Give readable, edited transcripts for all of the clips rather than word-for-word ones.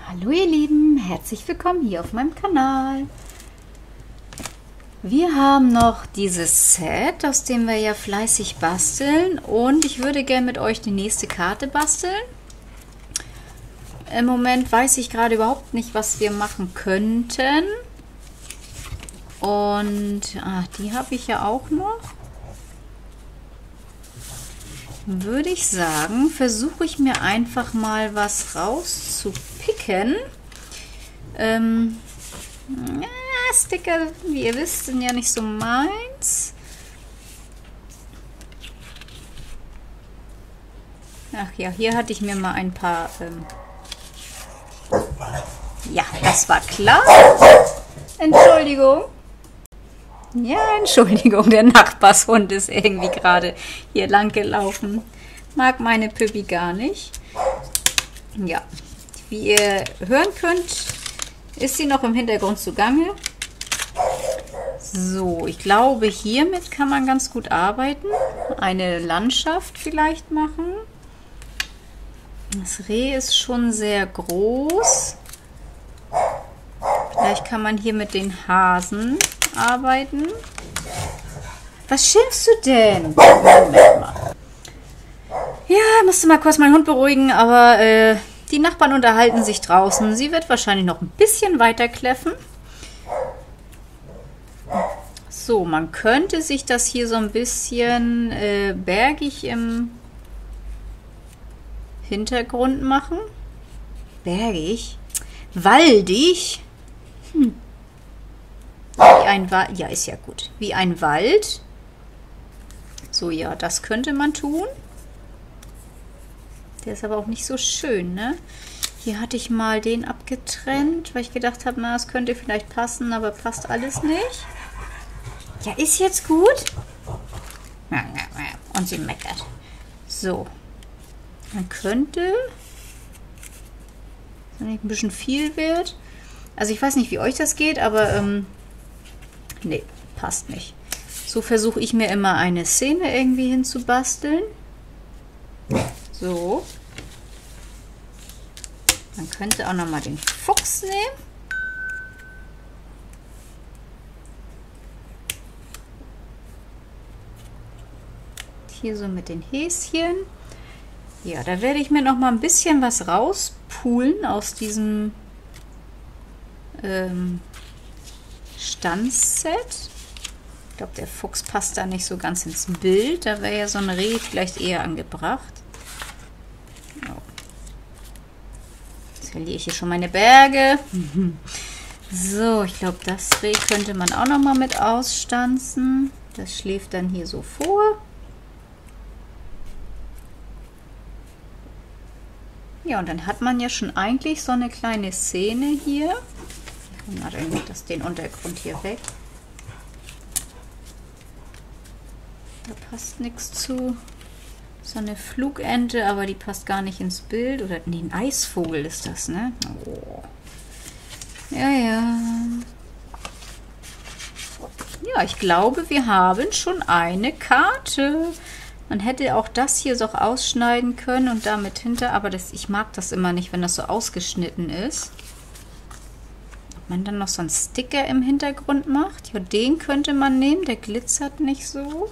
Hallo ihr Lieben, herzlich willkommen hier auf meinem Kanal. Wir haben noch dieses Set, aus dem wir ja fleißig basteln, und ich würde gerne mit euch die nächste Karte basteln. Im Moment weiß ich gerade überhaupt nicht, was wir machen könnten. Und die habe ich ja auch noch. Würde ich sagen, versuche ich mir einfach mal was rauszupicken. Sticker, wie ihr wisst, sind ja nicht so meins. Ach ja, hier hatte ich mir mal ein paar... ja, das war klar. Entschuldigung. Ja, Entschuldigung, der Nachbarshund ist irgendwie gerade hier lang gelaufen. Mag meine Püppi gar nicht. Ja, wie ihr hören könnt, ist sie noch im Hintergrund zugange. So, ich glaube, hiermit kann man ganz gut arbeiten. Eine Landschaft vielleicht machen. Das Reh ist schon sehr groß. Vielleicht kann man hier mit den Hasen arbeiten. Was schimpfst du denn? Moment mal. Ja, musste mal kurz meinen Hund beruhigen, aber die Nachbarn unterhalten sich draußen. Sie wird wahrscheinlich noch ein bisschen weiter kläffen. So, man könnte sich das hier so ein bisschen bergig im Hintergrund machen. Bergig? Waldig? Wie ein Wald. Ja, ist ja gut. Wie ein Wald. So, ja, das könnte man tun. Der ist aber auch nicht so schön, ne? Hier hatte ich mal den abgetrennt, weil ich gedacht habe, na, das könnte vielleicht passen, aber passt alles nicht. Ja, ist jetzt gut. Und sie meckert. So. Man könnte, wenn nicht ein bisschen viel wird. Also ich weiß nicht, wie euch das geht, aber nee, passt nicht. So versuche ich mir immer eine Szene irgendwie hinzubasteln. So. Man könnte auch noch mal den Fuchs nehmen. Hier so mit den Häschen. Ja, da werde ich mir noch mal ein bisschen was rauspulen aus diesem Stanzset. Ich glaube, der Fuchs passt da nicht so ganz ins Bild. Da wäre ja so ein Reh vielleicht eher angebracht. Oh. Jetzt verliere ich hier schon meine Berge. So, ich glaube, das Reh könnte man auch noch mal mit ausstanzen. Das schläft dann hier so vor. Ja, und dann hat man ja schon eigentlich so eine kleine Szene hier. Na, dann nimmt das den Untergrund hier weg. Da passt nichts zu. So eine Flugente, aber die passt gar nicht ins Bild. Oder nee, ein Eisvogel ist das, ne? Oh. Ja, ja. Ja, ich glaube, wir haben schon eine Karte. Man hätte auch das hier so ausschneiden können und damit hinter, aber ich mag das immer nicht, wenn das so ausgeschnitten ist. Ob man dann noch so einen Sticker im Hintergrund macht. Ja, den könnte man nehmen, der glitzert nicht so.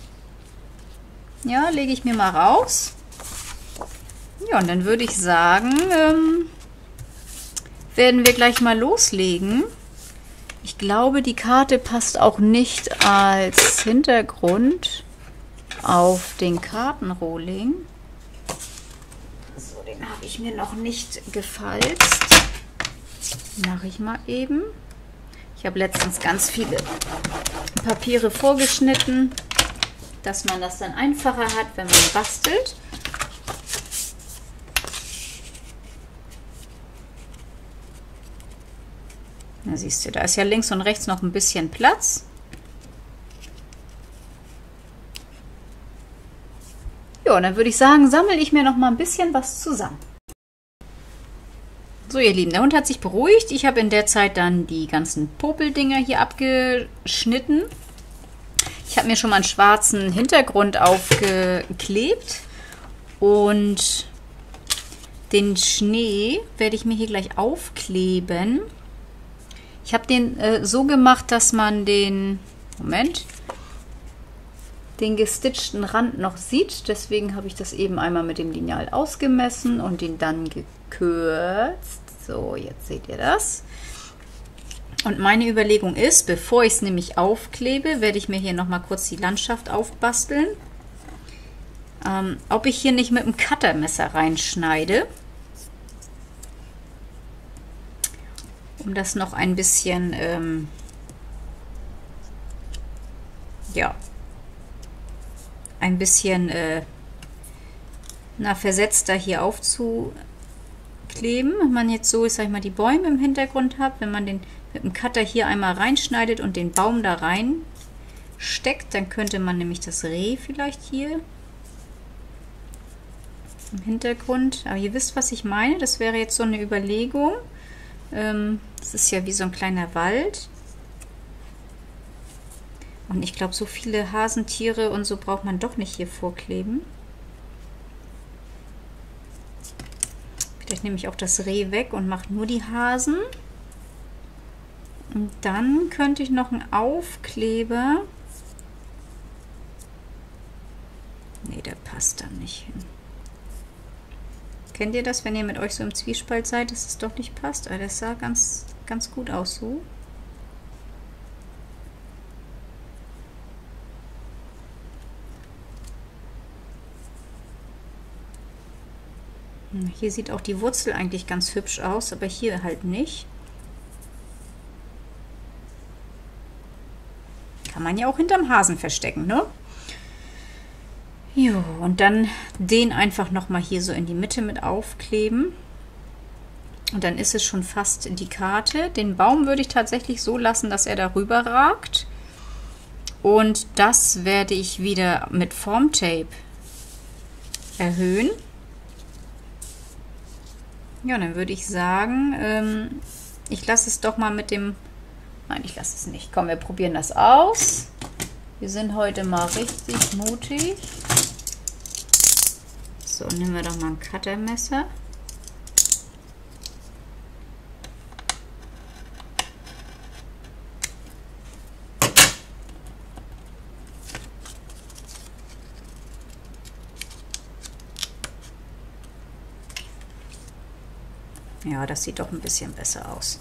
Ja, lege ich mir mal raus. Ja, und dann würde ich sagen, werden wir gleich mal loslegen. Ich glaube, die Karte passt auch nicht als Hintergrund auf den Kartenrohling. So, den habe ich mir noch nicht gefalzt. Mache ich mal eben. Ich habe letztens ganz viele Papiere vorgeschnitten, dass man das dann einfacher hat, wenn man bastelt. Da siehst du, da ist ja links und rechts noch ein bisschen Platz. Ja, und dann würde ich sagen, sammle ich mir noch mal ein bisschen was zusammen. So, ihr Lieben, der Hund hat sich beruhigt. Ich habe in der Zeit dann die ganzen Popeldinger hier abgeschnitten. Ich habe mir schon mal einen schwarzen Hintergrund aufgeklebt und Den Schnee werde ich mir hier gleich aufkleben. Ich habe den so gemacht, dass man den, Moment, den gestitchten Rand noch sieht. Deswegen habe ich das eben einmal mit dem Lineal ausgemessen und den dann gekürzt. So, jetzt seht ihr das. Und meine Überlegung ist, bevor ich es nämlich aufklebe, werde ich mir hier nochmal kurz die Landschaft aufbasteln. Ob ich hier nicht mit dem Cuttermesser reinschneide, um das noch ein bisschen, ja, ein bisschen versetzter hier aufzukleben. Wenn man jetzt so, sag ich mal, die Bäume im Hintergrund hat, wenn man den mit dem Cutter hier einmal reinschneidet und den Baum da rein steckt, dann könnte man nämlich das Reh vielleicht hier im Hintergrund, aber ihr wisst, was ich meine, das wäre jetzt so eine Überlegung. Das ist ja wie so ein kleiner Wald. Und ich glaube, so viele Hasentiere und so braucht man doch nicht hier vorkleben. Vielleicht nehme ich auch das Reh weg und mache nur die Hasen. Und dann könnte ich noch einen Aufkleber. Nee, der passt dann nicht hin. Kennt ihr das, wenn ihr mit euch so im Zwiespalt seid, dass es doch nicht passt? Aber das sah ganz gut aus so. Hier sieht auch die Wurzel eigentlich ganz hübsch aus, aber hier halt nicht. Kann man ja auch hinterm Hasen verstecken, ne? Jo, und dann den einfach nochmal hier so in die Mitte mit aufkleben. Und dann ist es schon fast die Karte. Den Baum würde ich tatsächlich so lassen, dass er darüber ragt. Und das werde ich wieder mit Formtape erhöhen. Ja, dann würde ich sagen, ich lasse es doch mal mit dem... Nein, ich lasse es nicht. Komm, wir probieren das aus. Wir sind heute mal richtig mutig. So, nehmen wir doch mal ein Cuttermesser. Ja, das sieht doch ein bisschen besser aus.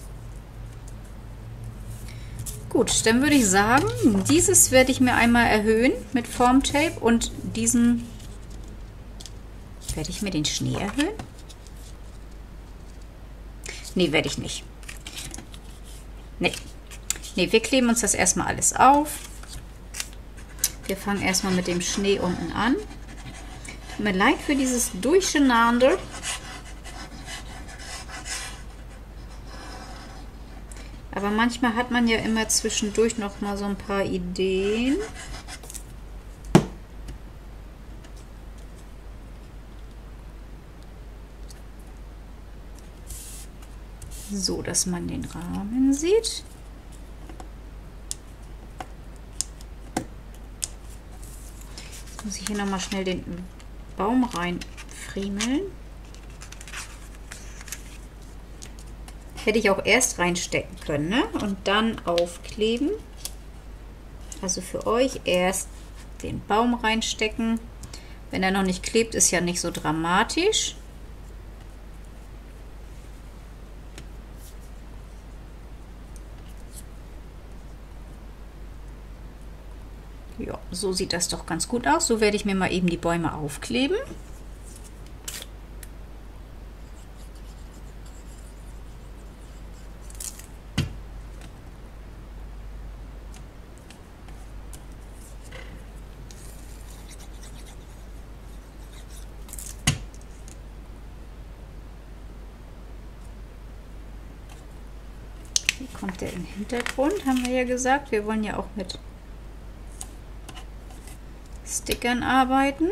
Gut, dann würde ich sagen, dieses werde ich mir einmal erhöhen mit Formtape und diesen werde ich mir den Schnee erhöhen. Nee, werde ich nicht. Nee, wir kleben uns das erstmal alles auf. Wir fangen erstmal mit dem Schnee unten an. Tut mir leid für dieses Durcheinander. Aber manchmal hat man ja immer zwischendurch noch mal so ein paar Ideen. So, dass man den Rahmen sieht. Jetzt muss ich hier noch mal schnell den Baum reinfriemeln. Hätte ich auch erst reinstecken können, ne? Und dann aufkleben. Also für euch erst den Baum reinstecken. Wenn er noch nicht klebt, ist ja nicht so dramatisch. Ja, so sieht das doch ganz gut aus. So werde ich mir mal eben die Bäume aufkleben. Hier kommt der im Hintergrund, haben wir ja gesagt. Wir wollen ja auch mit Stickern arbeiten.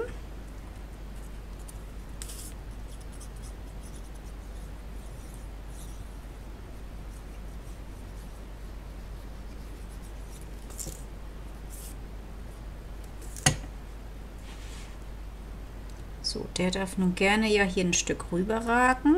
So, der darf nun gerne ja hier ein Stück rüber ragen.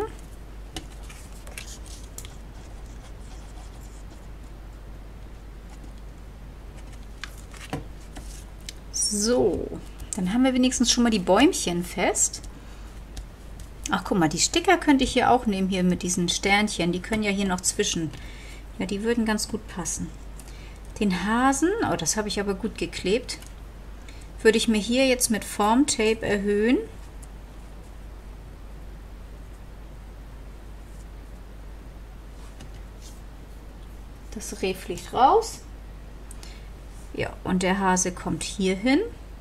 So, dann haben wir wenigstens schon mal die Bäumchen fest. Ach, guck mal, die Sticker könnte ich hier auch nehmen, hier mit diesen Sternchen. Die können ja hier noch zwischen. Ja, die würden ganz gut passen. Den Hasen, oh, das habe ich aber gut geklebt, würde ich mir hier jetzt mit Formtape erhöhen. Das Reh fliegt raus. Ja, und der Hase kommt hier hin.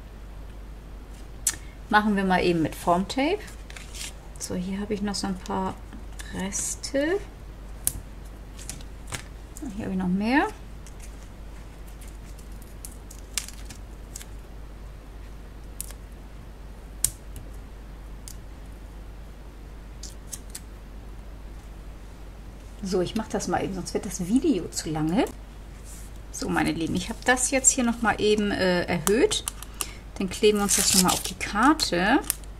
Machen wir mal eben mit Formtape. So, hier habe ich noch so ein paar Reste. Hier habe ich noch mehr. So, ich mache das mal eben, sonst wird das Video zu lange. So, meine Lieben, ich habe das jetzt hier noch mal eben erhöht. Dann kleben wir uns das noch mal auf die Karte.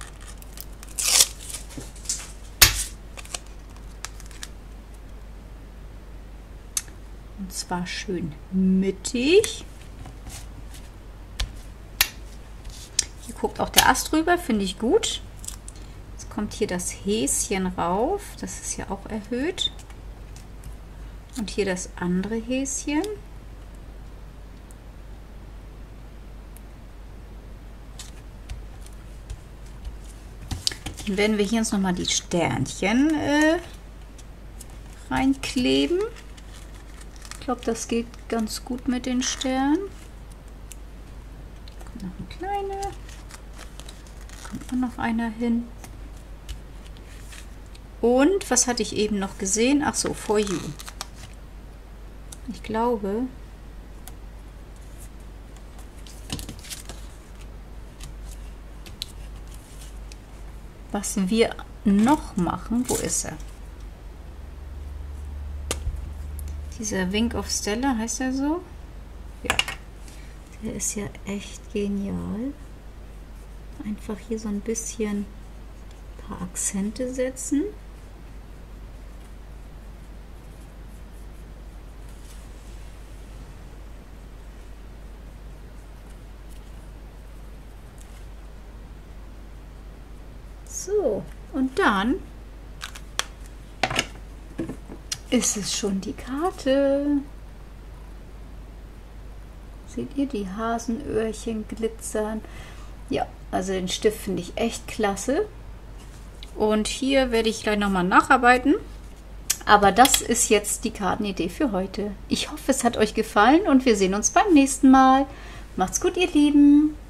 Und zwar schön mittig. Hier guckt auch der Ast rüber, finde ich gut. Jetzt kommt hier das Häschen rauf. Das ist ja auch erhöht. Und hier das andere Häschen. Dann werden wir hier uns noch mal die Sternchen reinkleben. Ich glaube, das geht ganz gut mit den Sternen. Kommt noch ein kleiner. Kommt auch noch einer hin. Und was hatte ich eben noch gesehen? Ach so, For You. Ich glaube, was wir noch machen, wo ist er? Dieser Wink of Stella, heißt er so? Ja, der ist ja echt genial. Einfach hier so ein bisschen ein paar Akzente setzen. So, und dann ist es schon die Karte. Seht ihr, die Hasenöhrchen glitzern? Ja, also den Stift finde ich echt klasse. Und hier werde ich gleich nochmal nacharbeiten. Aber das ist jetzt die Kartenidee für heute. Ich hoffe, es hat euch gefallen und wir sehen uns beim nächsten Mal. Macht's gut, ihr Lieben!